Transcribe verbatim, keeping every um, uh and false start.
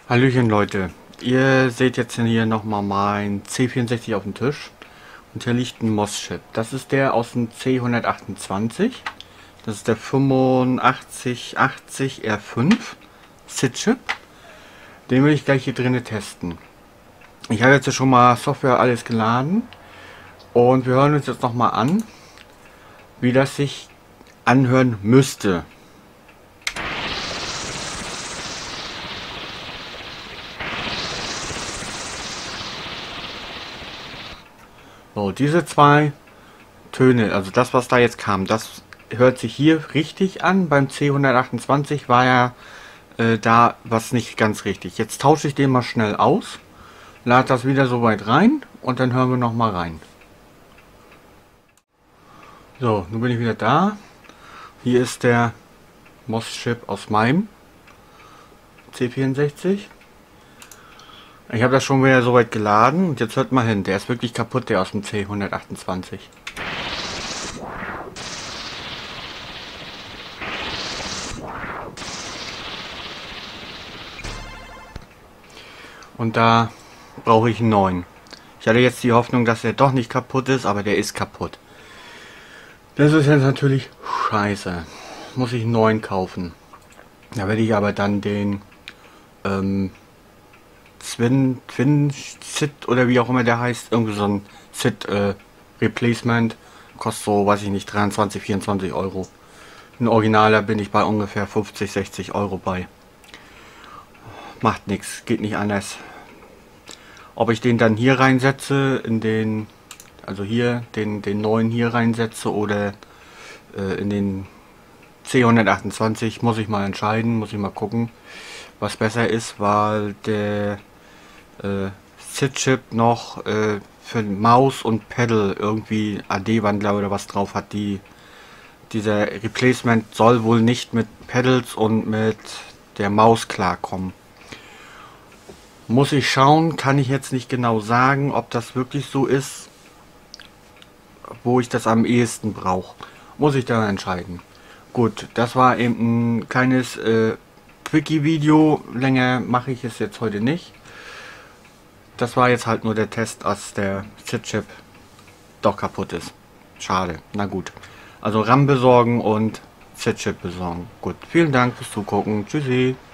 Hallöchen Leute, ihr seht jetzt hier nochmal mein C vierundsechzig auf dem Tisch und hier liegt ein M O S-Chip. Das ist der aus dem C hundertachtundzwanzig, das ist der fünfundachtzig achtzig R fünf S I D-Chip. Den will ich gleich hier drinnen testen. Ich habe jetzt schon mal Software alles geladen und wir hören uns jetzt nochmal an, wie das sich anhören müsste. So, diese zwei Töne, also das, was da jetzt kam, das hört sich hier richtig an. Beim C hundertachtundzwanzig war ja äh, da was nicht ganz richtig. Jetzt tausche ich den mal schnell aus, lade das wieder so weit rein und dann hören wir noch mal rein. So, nun bin ich wieder da. Hier ist der M O S-Chip aus meinem C vierundsechzig. Ich habe das schon wieder so weit geladen und jetzt hört mal hin, der ist wirklich kaputt, der aus dem C hundertachtundzwanzig. Und da brauche ich einen neuen. Ich hatte jetzt die Hoffnung, dass er doch nicht kaputt ist, aber der ist kaputt. Das ist jetzt natürlich scheiße. Muss ich einen neuen kaufen. Da werde ich aber dann den ähm, Twin, Twin S I D oder wie auch immer der heißt, irgendwie so ein S I D äh, Replacement, kostet so, weiß ich nicht, dreiundzwanzig, vierundzwanzig Euro. Ein Originaler bin ich bei ungefähr fünfzig, sechzig Euro bei. Macht nichts, geht nicht anders. Ob ich den dann hier reinsetze, in den, also hier, den, den neuen hier reinsetze oder äh, in den C hundertachtundzwanzig, muss ich mal entscheiden, muss ich mal gucken, was besser ist, weil der äh, S I D-Chip noch äh, für Maus und Pedal irgendwie A D-Wandler oder was drauf hat. Die, dieser Replacement soll wohl nicht mit Pedals und mit der Maus klarkommen. Muss ich schauen, kann ich jetzt nicht genau sagen, ob das wirklich so ist, wo ich das am ehesten brauche. Muss ich dann entscheiden. Gut, das war eben ein kleines äh, Quickie-Video. Länger mache ich es jetzt heute nicht. Das war jetzt halt nur der Test, dass der S I D-Chip doch kaputt ist. Schade, na gut. Also RAM besorgen und S I D-Chip besorgen. Gut, vielen Dank fürs Zugucken. Tschüssi.